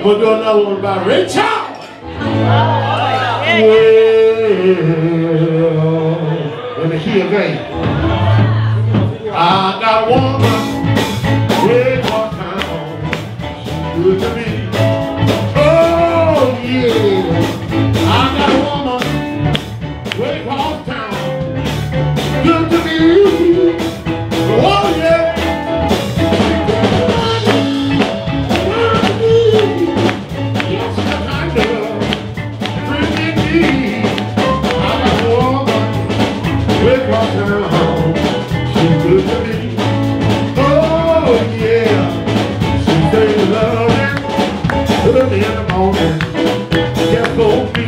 We'll do another one by Ray Charles. Well, in the key of A. I got a woman way across town, good to me. Oh yeah, I got a woman way across town, good to me. Oh yeah. Early in the morning, just for me.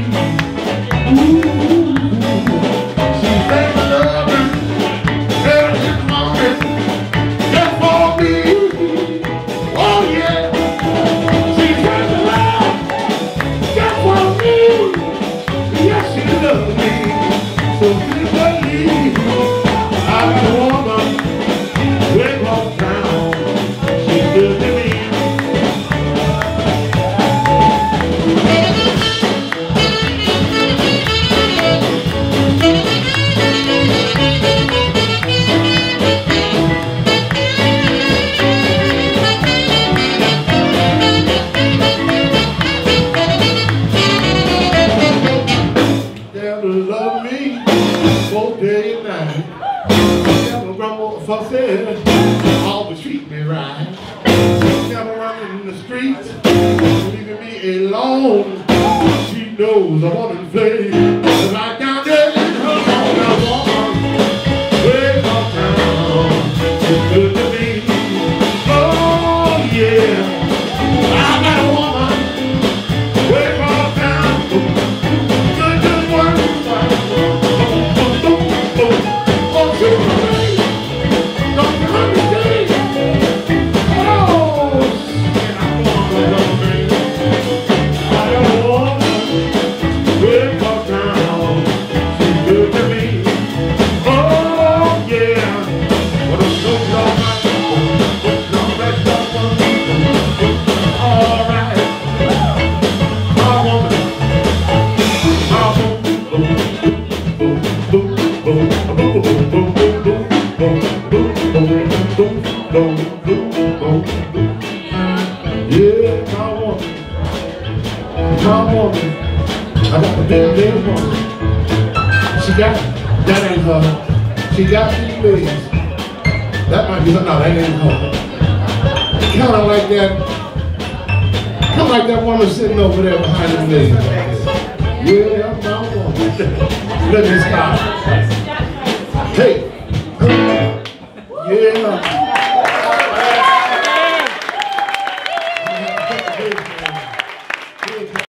She sang loving early in the morning, just for me. Oh yeah, she sang love just for me. Yes, she loved me, so please believe I'm a woman way across town. She's good to me. Love me both day and night. Never grumble for said, always treat me right. Never running in the streets, leaving me alone. She knows I want to play right down there in her woman. Way across town, she's good to me. Oh yeah, I got a woman way across town. Yeah, my woman, I got the big woman. She got, that ain't her. She got these legs. That might be her, no, that ain't her. Kind of like that woman sitting over there behind the legs. Yeah, my woman. Let me stop. Hey, yeah.